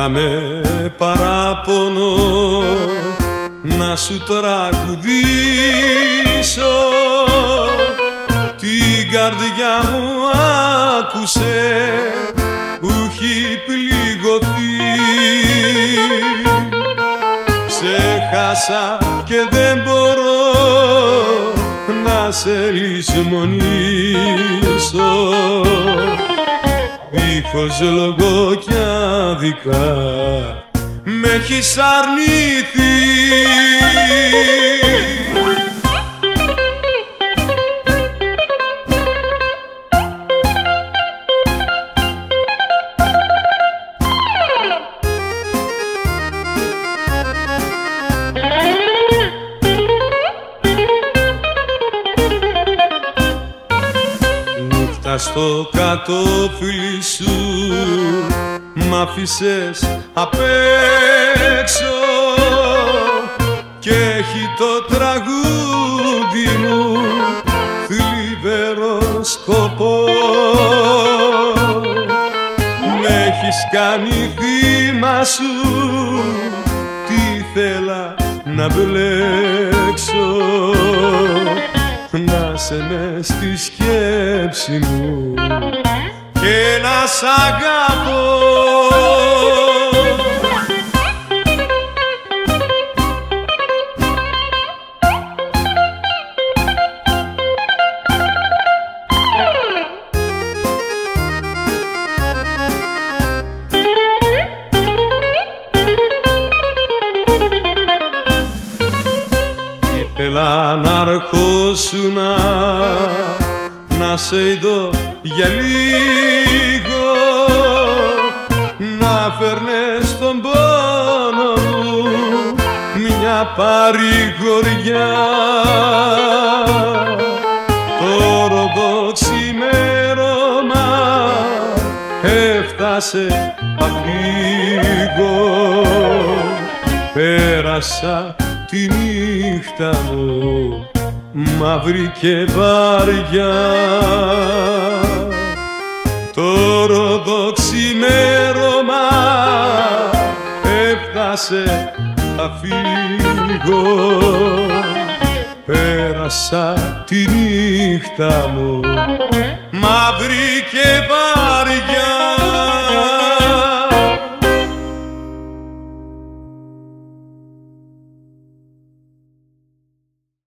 με παράπονο να σου τραγουδήσω, την καρδιά μου άκουσε που έχει πληγωθεί. Σε χάσα και δεν μπορώ να σε λησμονήσω, δίχως λόγο κι άδικα με έχεις αρνηθεί. Στο κατόφλι σου μ' άφησες απ' έξω και έχει το τραγούδι μου θλιβερό σκοπό. Μ' έχεις κάνει θύμα σου, τι θέλα να μπλέξω, να σε μες στη σκέψη μου και να σ' αγαπώ. Ήθελα να αρχόσουνα, να σε είδω για λίγο, να φέρνες τον πόνο μου μια παρηγοριά. Το ροδό ξημέρωμα έφτασε, αφήγω, πέρασα τη νύχτα μου μαύρη και βαριά. Το ροδό ξημέρωμα έφτασε, θα φύγω, πέρασα τη νύχτα μου μαύρη και βαριά.